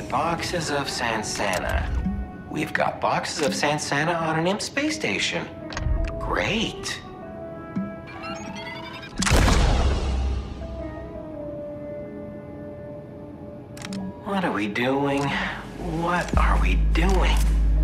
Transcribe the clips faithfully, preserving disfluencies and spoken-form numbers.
boxes of Sansana. We've got boxes of Sansana on an imp space station. Great. What are we doing? What are we doing?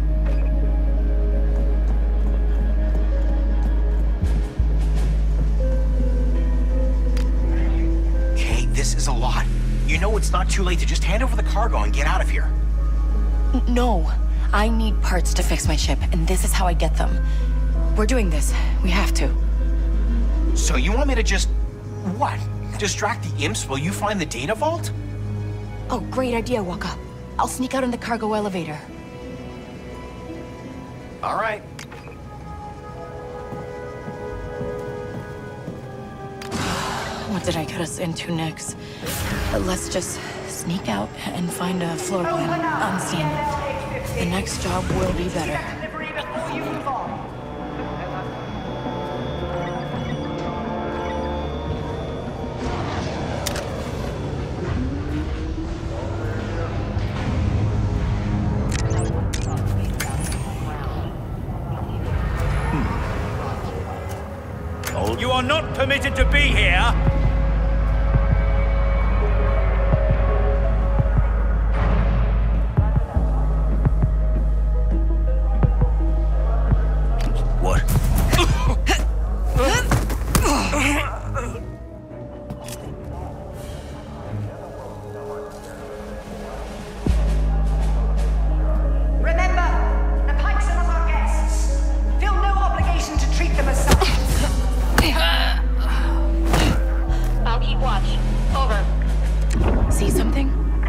Kay, this is a lot. You know it's not too late to just hand over the cargo and get out of here. N- No. I need parts to fix my ship, and this is how I get them. We're doing this. We have to. So you want me to just... what? Distract the imps while you find the data vault? Oh, great idea, Waka. I'll sneak out in the cargo elevator. All right. What did I get us into next? Uh, Let's just sneak out and find a floor plan unseen. The next job will be better. You are not permitted to be here! What? Remember, the Pikes are not our guests. Feel no obligation to treat them as such. I'll keep watch. Over. See something?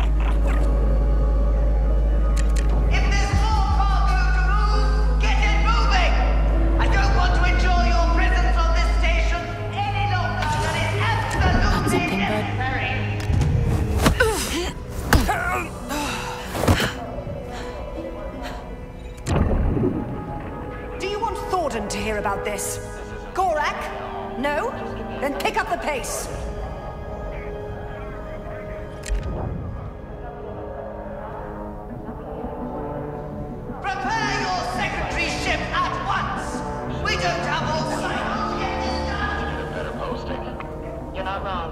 If there's more cargo to move, get it moving! I don't want to enjoy your presence on this station any longer than is Got absolutely something, bud? necessary. Do you want Thornton to hear about this? Gorak? No? Then pick up the pace. Prepare your secretary ship at once! We don't have all signals to get this done! Better posting. You're not wrong.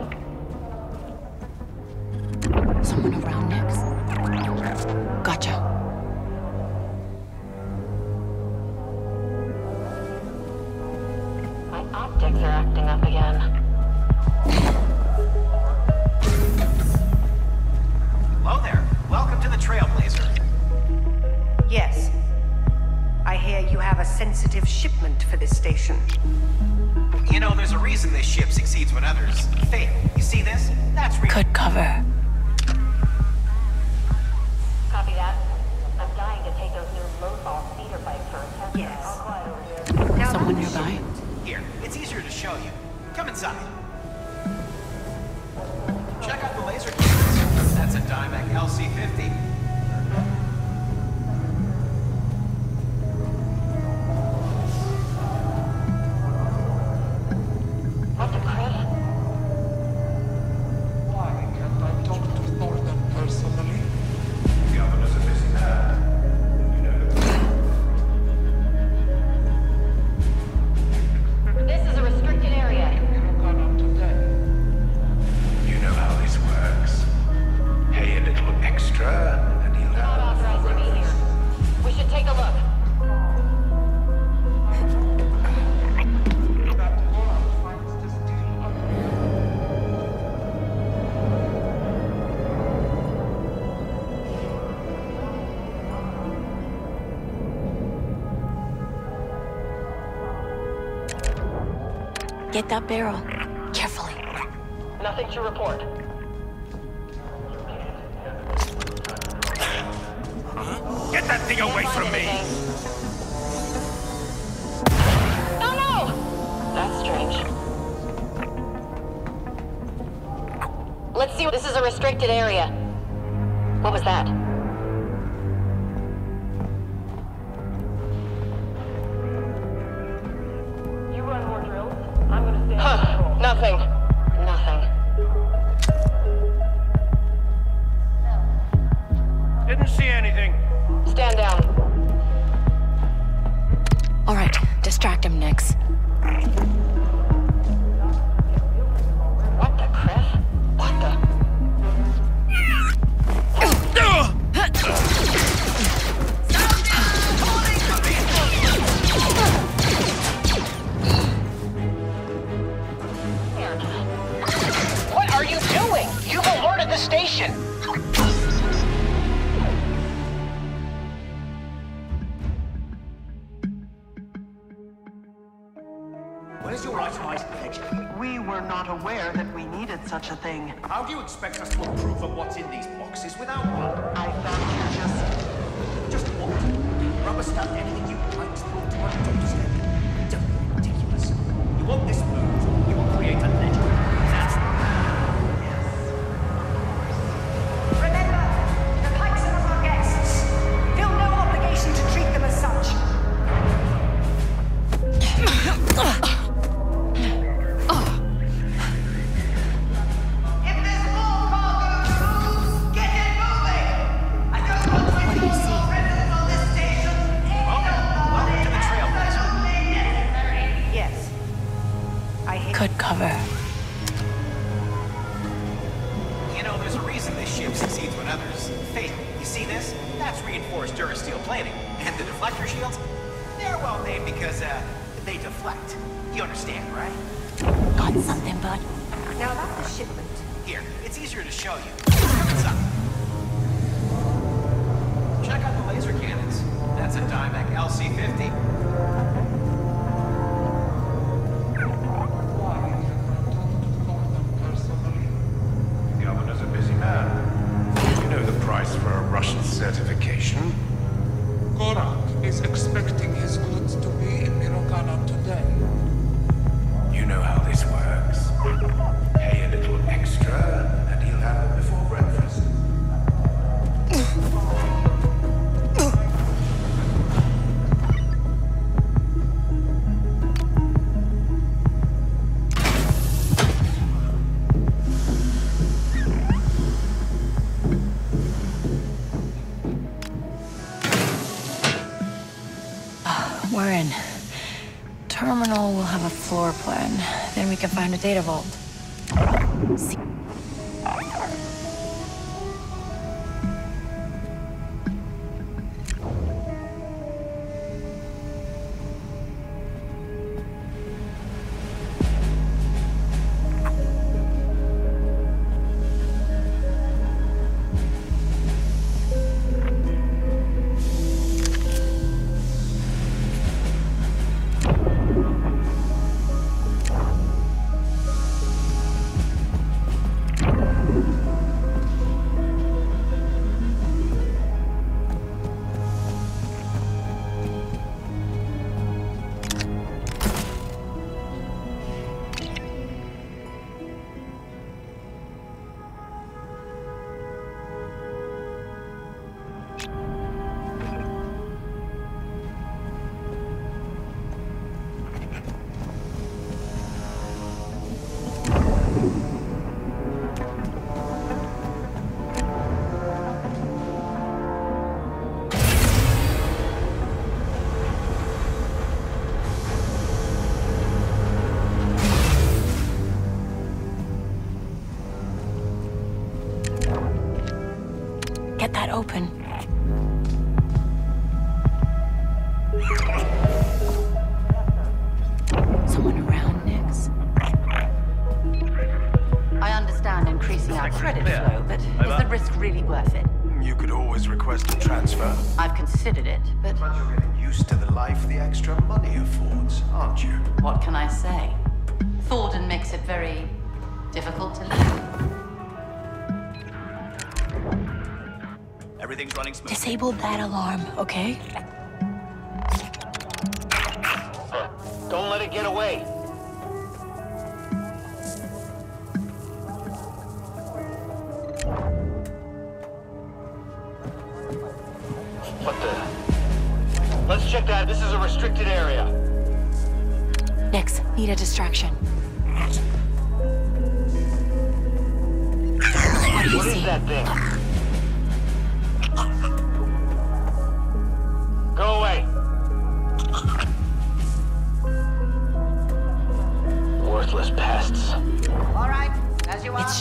Someone around next? Gotcha. My optics are acting up again. Hello there. Welcome to the Trailblazer. Yes. I hear you have a sensitive shipment for this station. You know, there's a reason this ship succeeds when others fail. You see this? That's real. Good cover. Copy that. I'm dying to take those new low-fall speeder bikes for a test. Yes. All quiet over here. Now Someone who's nearby? Here, it's easier to show you. Come inside. Check out the laser cameras. That's a Dymac L C fifty. What the Chris? Why can't I talk to Thornton personally? Governor's a busy man. You know the This is a restricted area. Not today. You know how this works. Pay a little extra, and he'll You're not have authorized to be here. We should take a look. That Goran finds this deal ugly. Get that barrel. Carefully. Nothing to report. Get that thing away from me! Oh no! That's strange. Let's see. This is a restricted area. What was that? You run more drills. I'm gonna stay. Huh? Nothing. Nothing. Nix. What the crap? What the? What are you doing? You've alerted the station. Where's your itemized pledge? We were not aware that we needed such a thing. How do you expect us to approve of what's in these boxes without one? I found you just... Just what? Rubber stamp anything you like to put to our doorstep. Don't be ridiculous. You want this moved, you will create a legend. That's Remember, the Pikes are our guests. Feel no obligation to treat them as such. If there's more cargo to move, get it moving! I don't want to intrude your presence on this station any longer welcome to the than Trailblazer. absolutely necessary. Yes. I hear Good cover. You know, there's a reason this ship succeeds when others fail. You see this? That's reinforced Durasteel plating. And the deflector shields? They're well made because, uh, they deflect. You understand, right? Got something, bud? Now that's a shipment. Here, it's easier to show you. Come inside. Check out the laser cannons. That's a Dymac L C fifty. Why? Don't know them personally. The Governor's a busy man. You know the price for a Russian certification? Gorak is expecting his goods to be in Mirogana today. You know how this works. Pay a little extra, and he'll have them before breakfast. We're in. Terminal will have a floor plan. Then we can find a data vault. See- Get that open. Someone around, Nix? I understand increasing our credit flow, but is the risk really worth it? You could always request a transfer. I've considered it, but But you're getting used to the life the extra money affords, aren't you? what can I say? Thornton makes it very difficult to live. everything's running smooth. Disable that alarm, okay? Don't let it get away. What the? Let's check that. This is a restricted area. Nix, need a distraction. What do you What see? is that thing? Go away.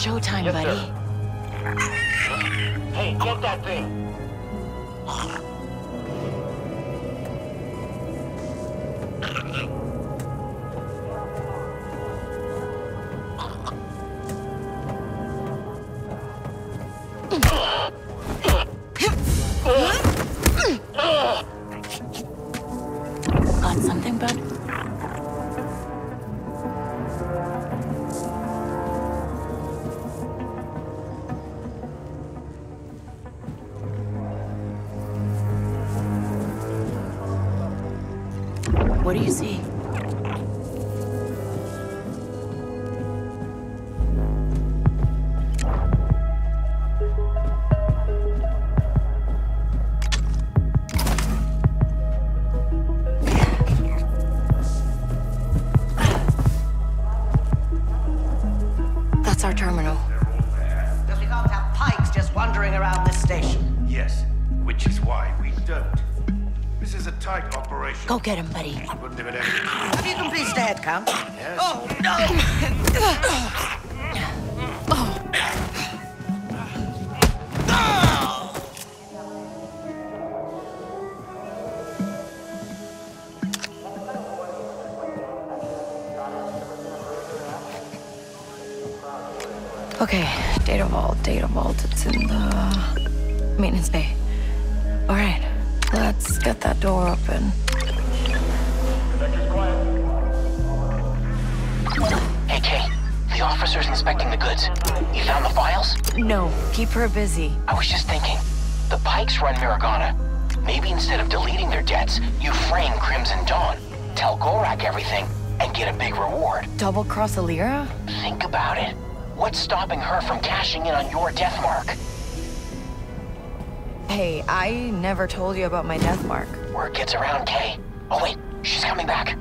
showtime, Yes, buddy. sir. Hey, get that thing. Got something, bud? What do you see? That's our terminal. Because we can't have pikes just wandering around this station. Yes, which is why we don't. This is a tight operation. Go get him, buddy. Wouldn't have it any. Have you completed a head count? Yes. Oh, no! Okay, data vault, data vault. It's in the maintenance bay. All right, let's get that door open. Hey, Kay. The officer's inspecting the goods. You found the files? No, keep her busy. I was just thinking. The Pikes run Miragana. Maybe instead of deleting their debts, you frame Crimson Dawn, tell Gorak everything, and get a big reward. Double cross Alira? Think about it. What's stopping her from cashing in on your death mark? Hey, I never told you about my death mark. Word gets around, Kay. Oh wait, she's coming back.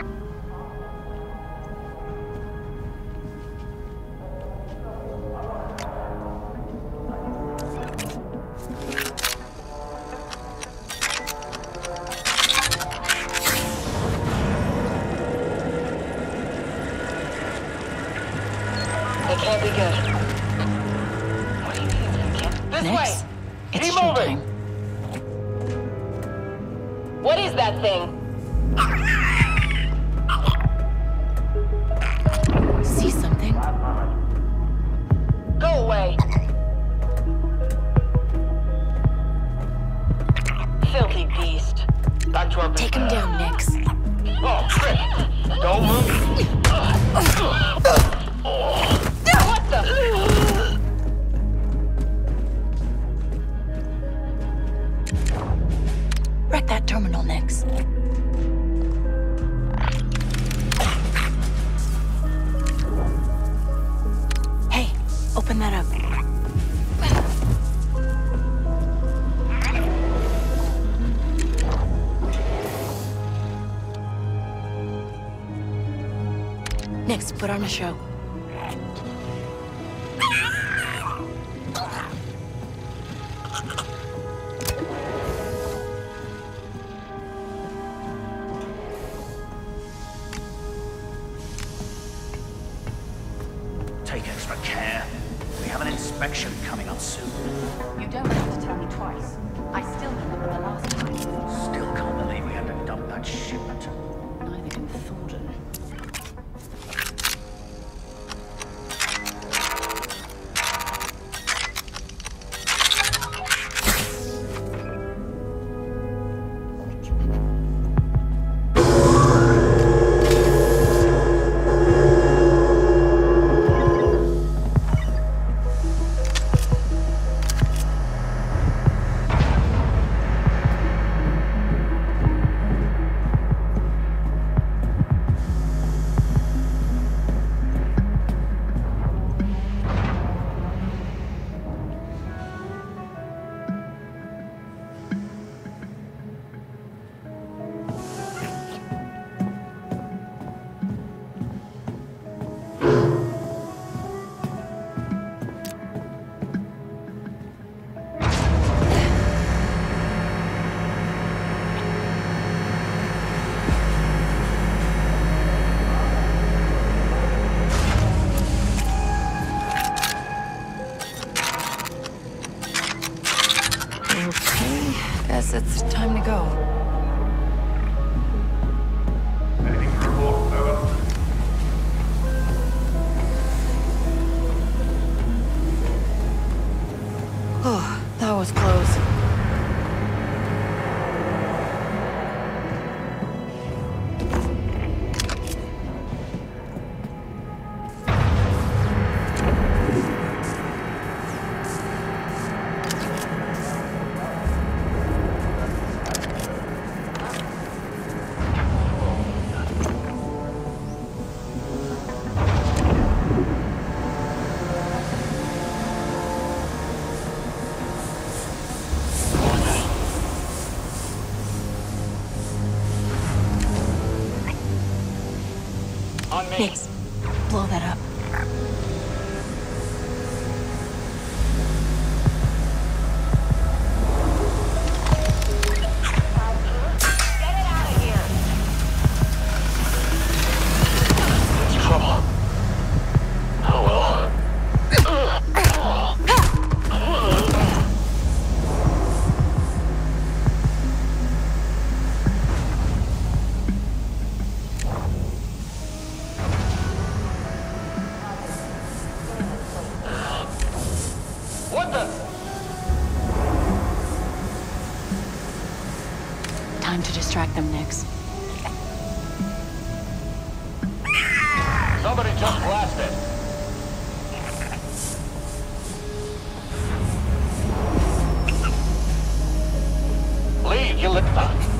It can't be good. What do you mean it can't? This Nix, way! it's Keep moving. showtime. What is that thing? See something? Go away! Filthy beast. Back to our Take him down, Nix. Oh, Trick! Don't move! What the? Wreck that terminal, Nix. Hey, open that up. Nix, put on a show. Take extra care. We have an inspection coming up soon. You don't have to tell me twice. I still remember the last time. Still can't believe we had to dump that shipment. Neither can Thornton. On me. Nix, blow that up. Time to distract them, Nix. Somebody just blasted. Leave, you lit.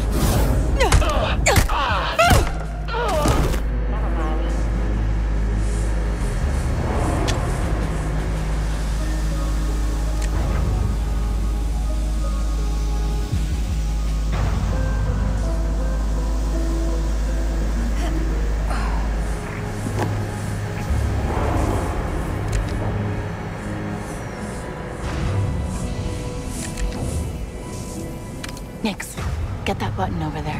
Nix, get that button over there.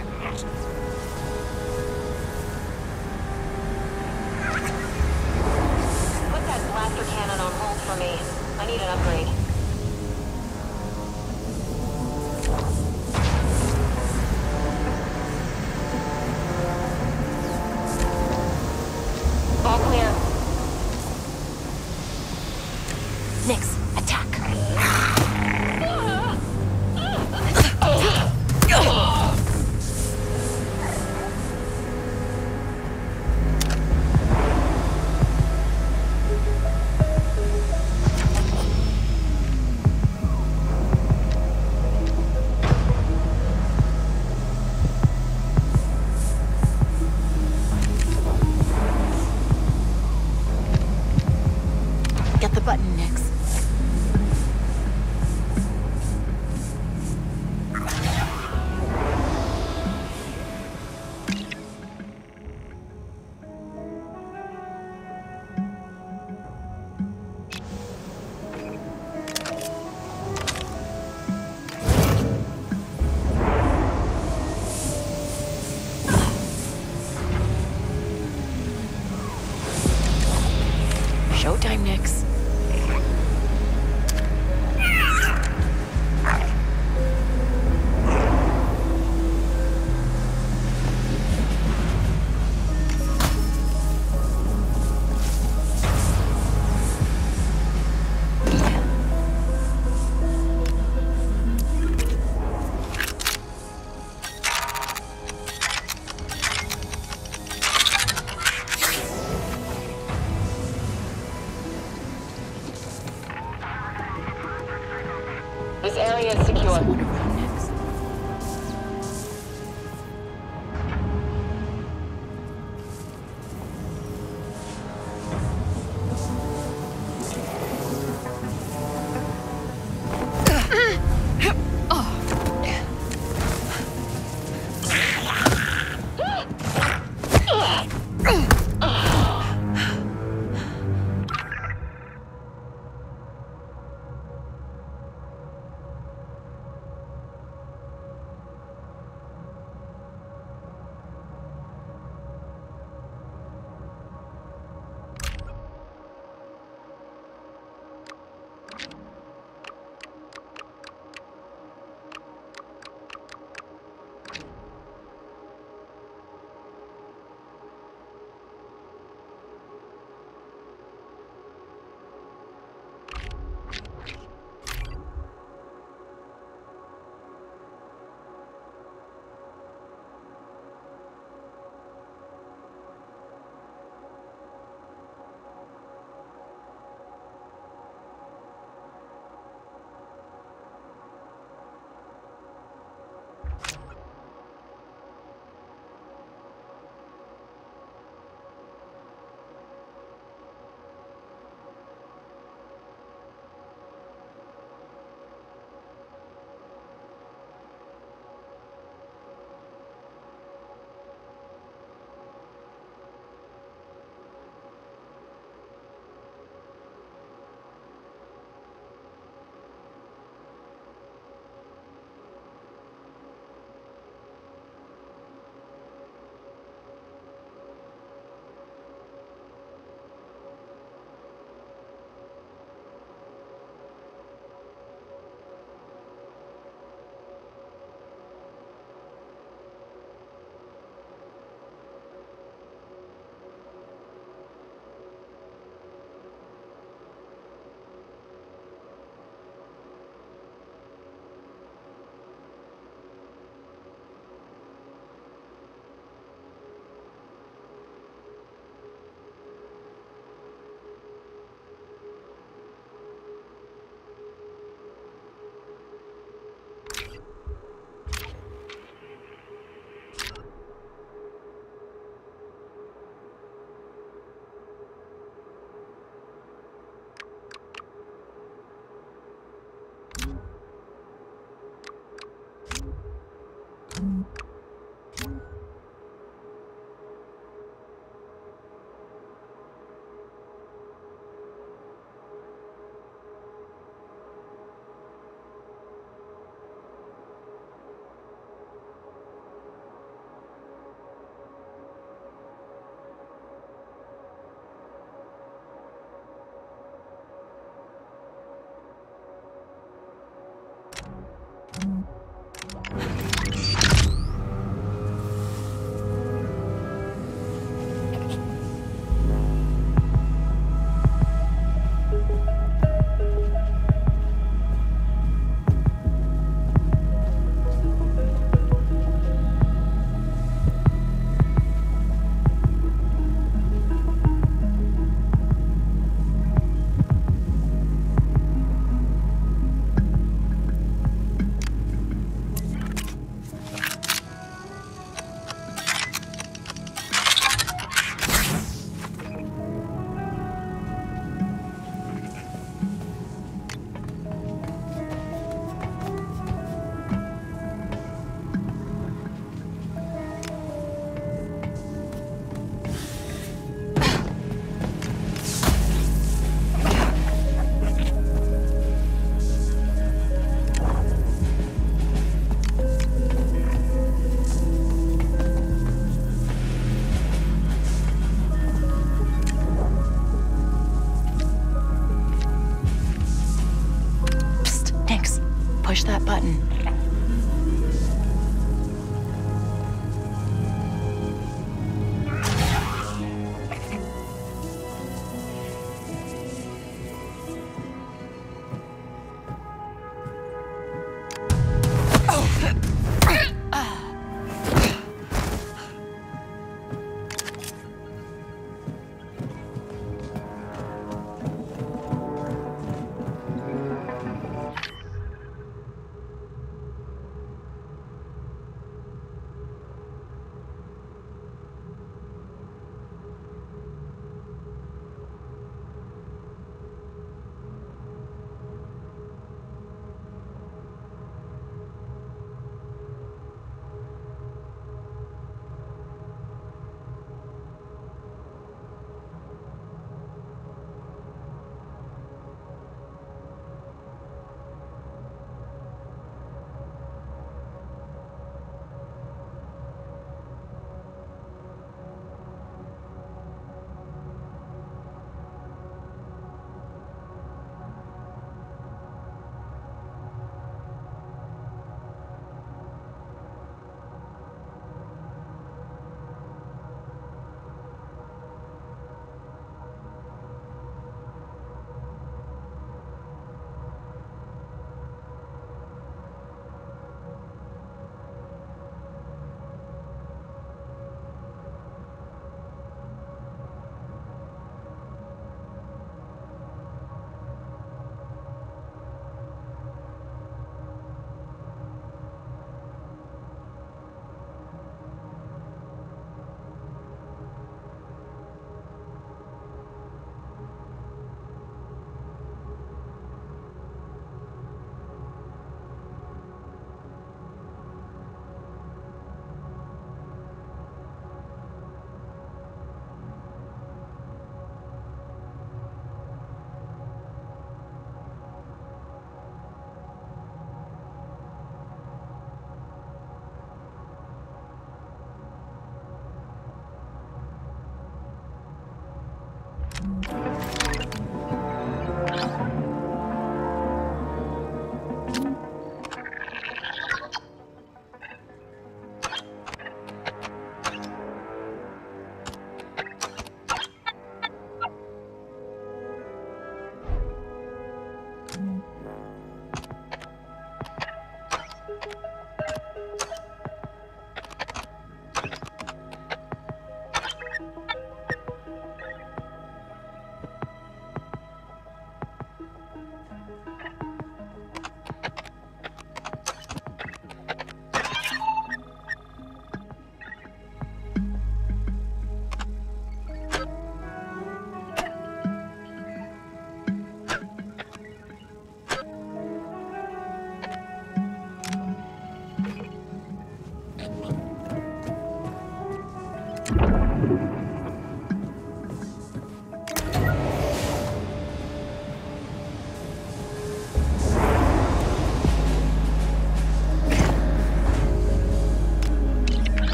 Put that blaster cannon on hold for me. I need an upgrade. All clear. Nix, attack.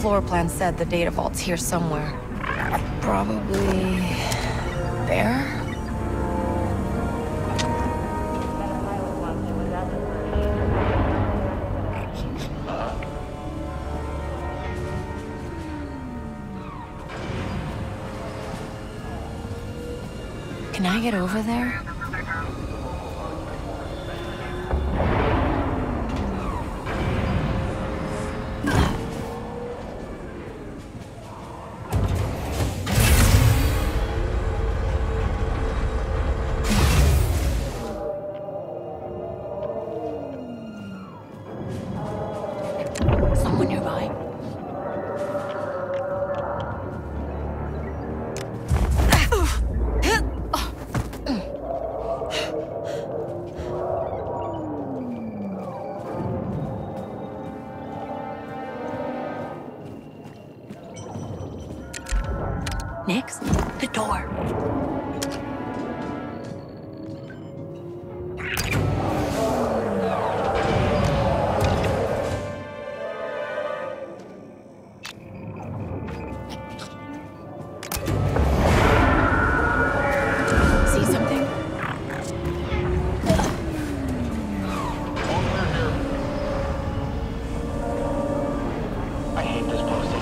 floor plan said the data vault's here somewhere. Probably... there? Can I get over there? Someone nearby? Nix, the door. See something? I hate this posting.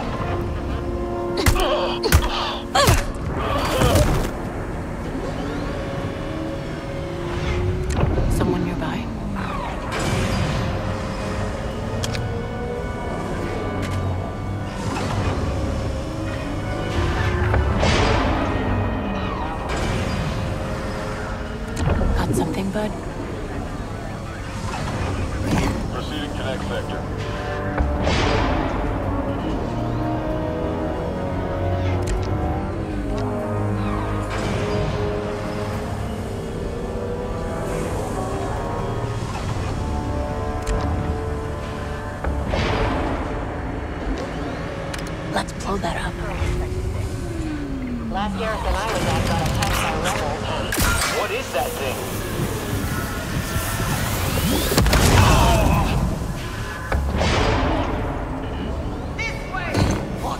Someone nearby? Got something, bud? Proceeding to next sector. Let's blow that up. Last garrison I was at got attacked by rebels. What is that thing? This way! What?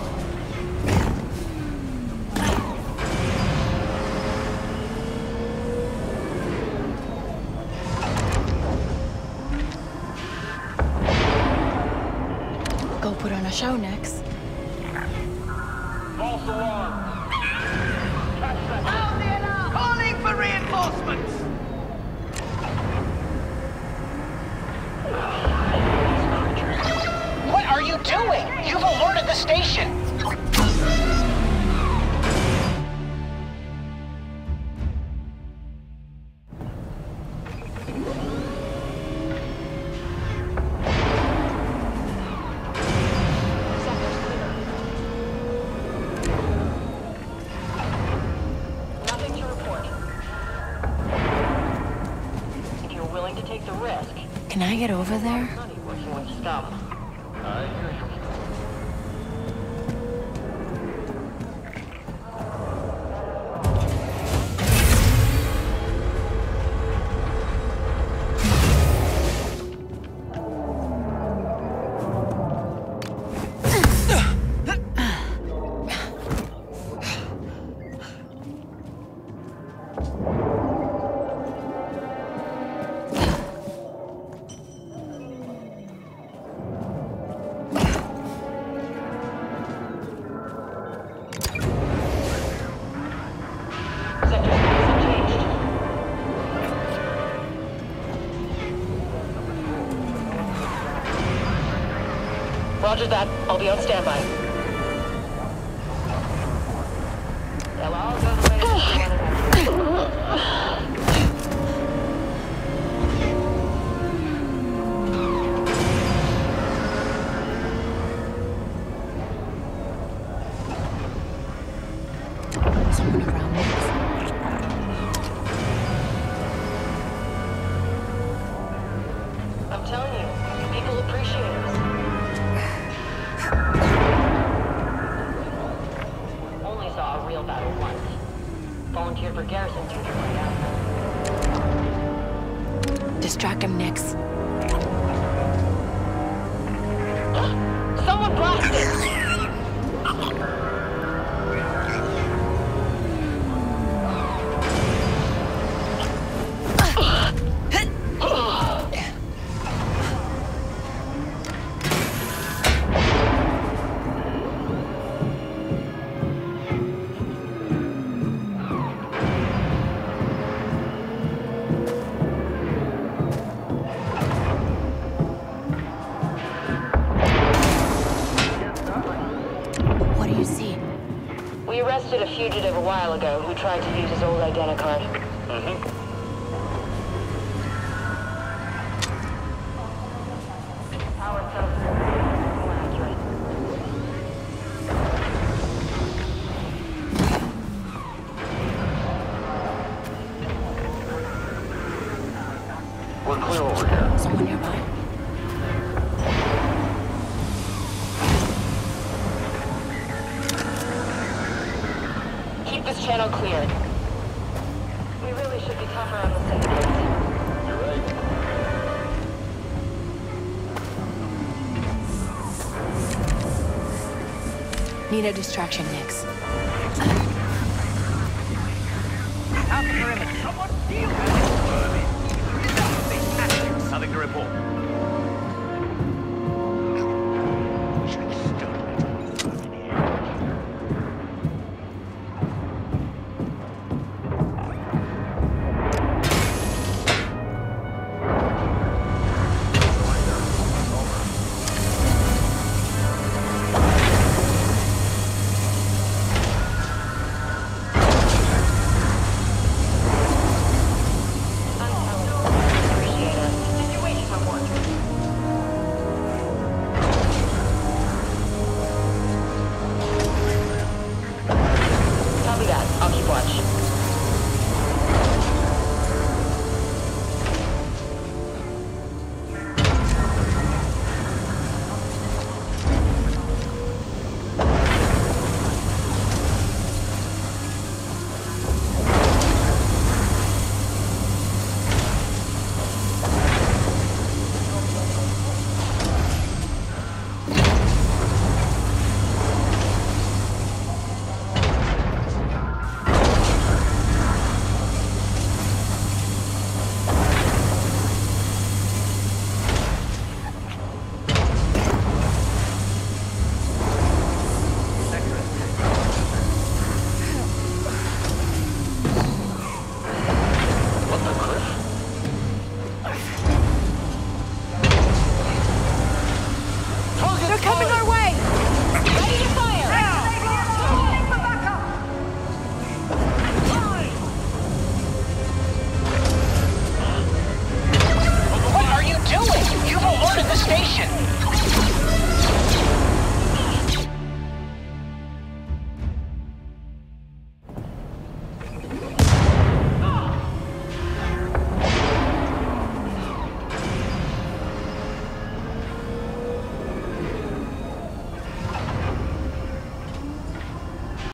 Go put on a show next. False alarm. Sound the alarm! Calling for reinforcements! What are you doing? You've alerted the station. Nothing to report. If you're willing to take the risk, Can I get over there? not even working with scum. I hear you. Roger that. I'll be on standby. Yeah, well, I'll go the way that you want Someone around me. I'm telling you, people appreciate us. Only saw a real battle once. Volunteered for garrison duty right after. Distract him, Nix. Someone blasted! fugitive a while ago who tried to use his old identicard. Mm-hmm. Power cells are more accurate. We're clear over here. Someone nearby? Keep this channel clear. We really should be tougher on the syndicates. You're right. Need a distraction, Nix. Out the perimeter. Someone deal with it. Worthy. These tactics, something to report.